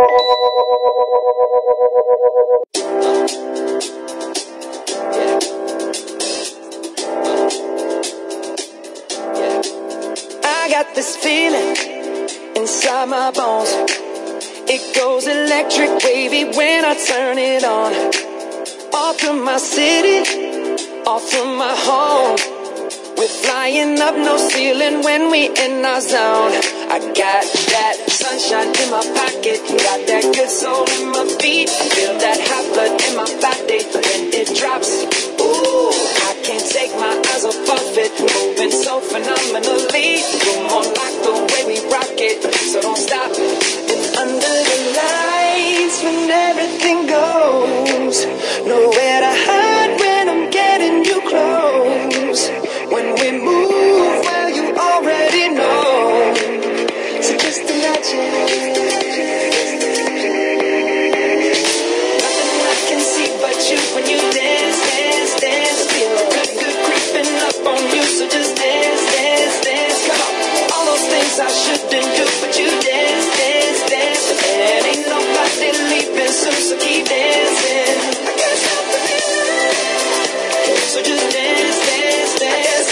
I got this feeling inside my bones. It goes electric wavy when I turn it on. All through my city, all through my home. We're flying up, no ceiling when we in our zone. I got that sunshine in my pocket, got that good soul in my feet. Feel that hot blood in my body when it drops. Ooh, I can't take my eyes off of it, moving so phenomenally. You're more like the way we rock it, so don't stop. And under the lights when everything goes, nowhere to hide when I'm getting you close. When we move, well, you already know. So just imagine. Nothing I can see but you when you dance, dance, dance. Feel good, good creeping up on you. So just dance, dance, dance. Come on. All those things I shouldn't do, but you dance, dance, dance. And ain't nobody leaving soon, so keep dancing. I can't stop the feeling. So just dance, dance, dance.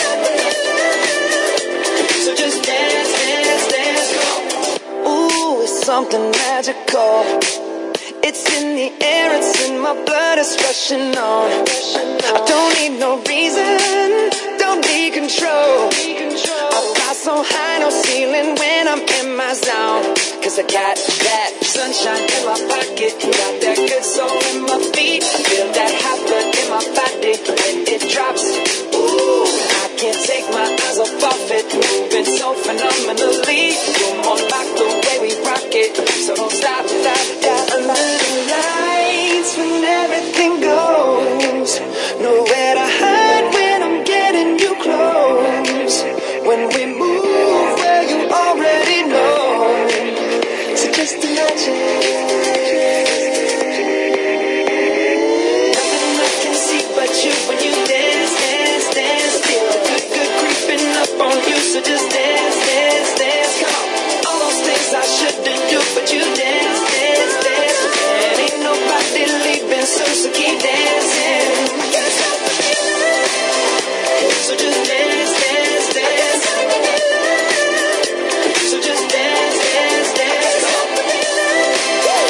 So just dance, dance, dance, come on. Ooh, it's something magical. It's in the air, it's in my blood, it's rushing on. I don't need no reason, don't need control. I fly so high, no ceiling when I'm in my zone. Cause I got that sunshine in my pocket, got that good soul in my feet. Feel that hot blood in my body when it drops. Ooh, I can't take my eyes off of it, moving so phenomenally. You're more like the way we rock it, so don't stop, stop, stop. Under the lights when everything goes, nowhere to hide when I'm getting you close. When we move, well, you already know. So just imagine. Nothing I can see but you when you dance, dance, dance. Feel good, good creeping up on you. So just dance, dance, dance. Come on. All those things I shouldn't do, but you dance, dance, dance. And ain't nobody leaving soon, so keep dancing. I can't stop the feeling. So just dance, dance, dance. So just dance, dance, dance.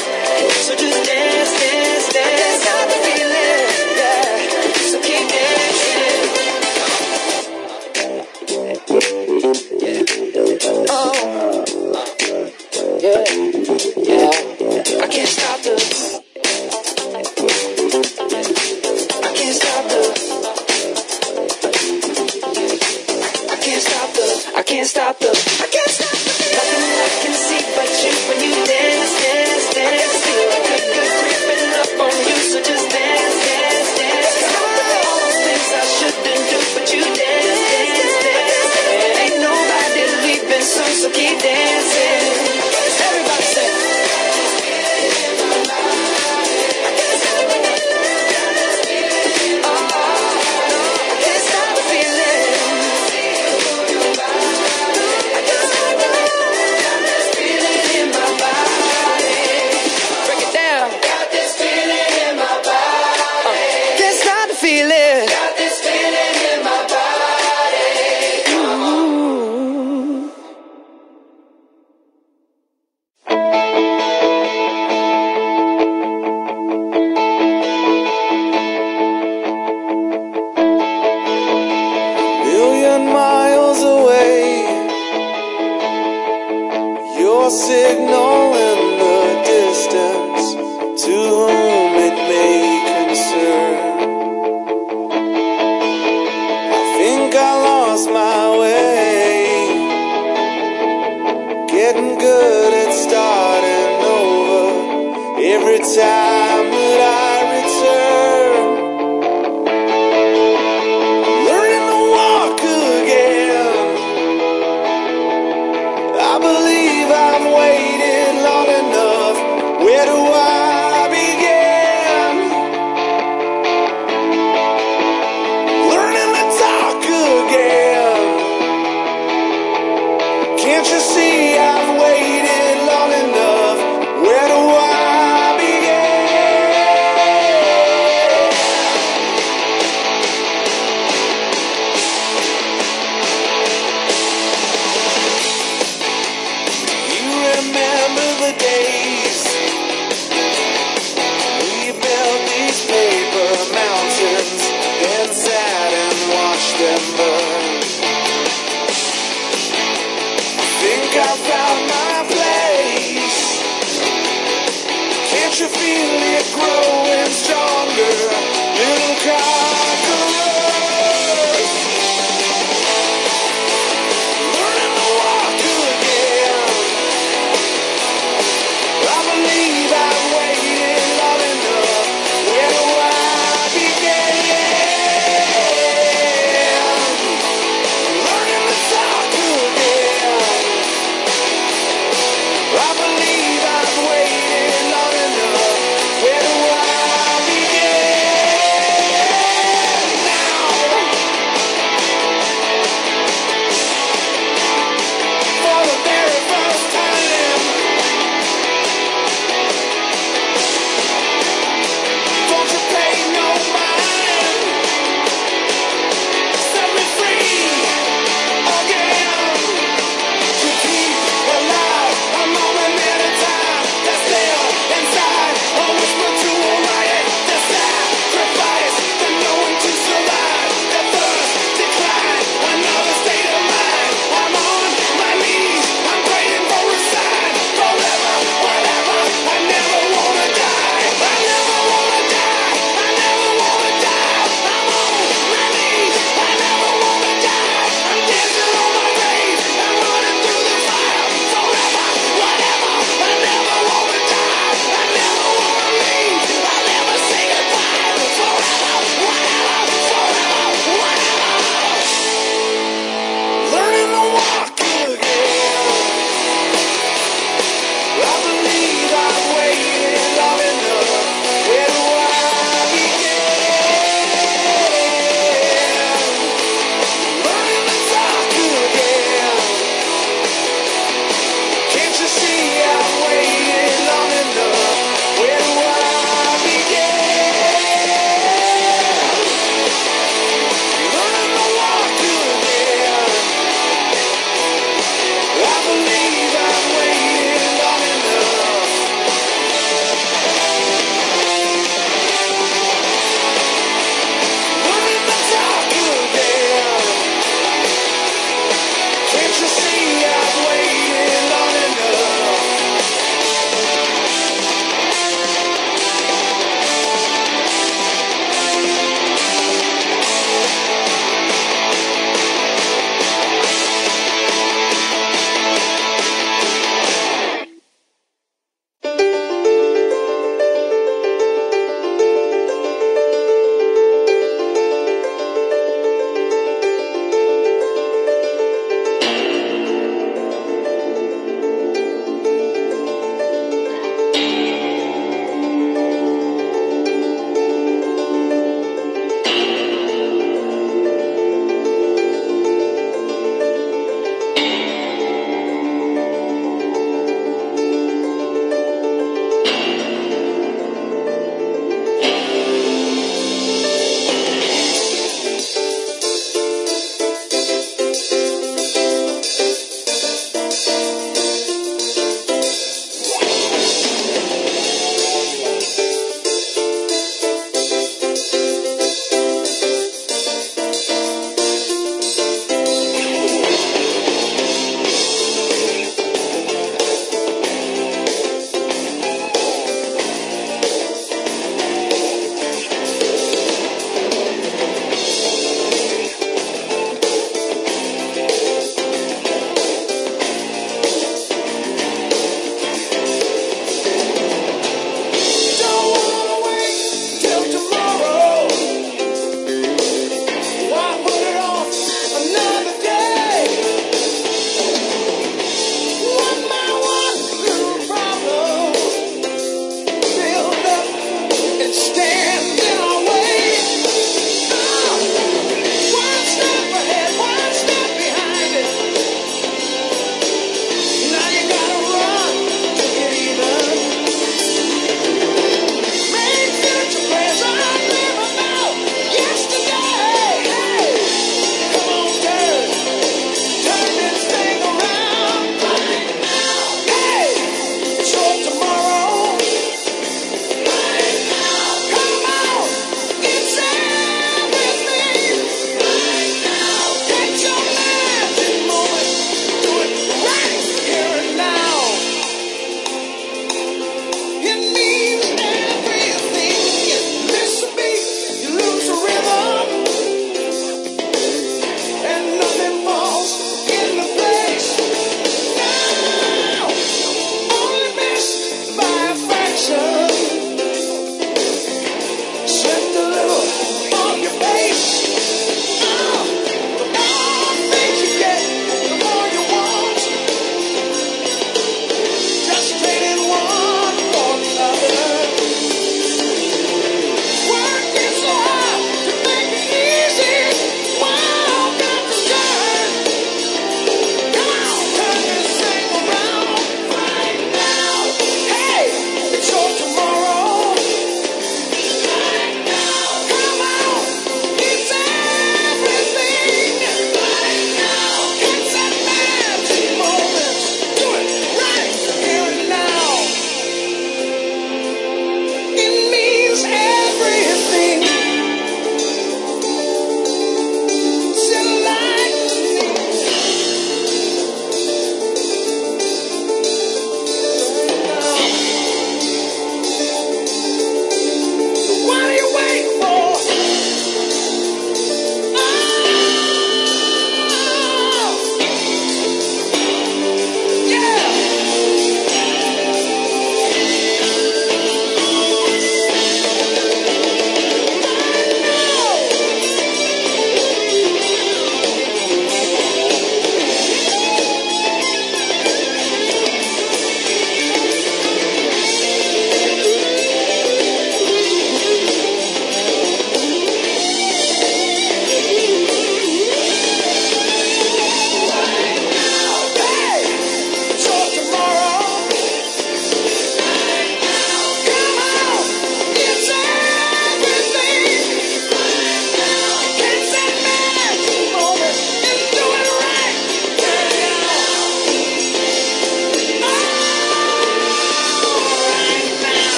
you feel it growing strong.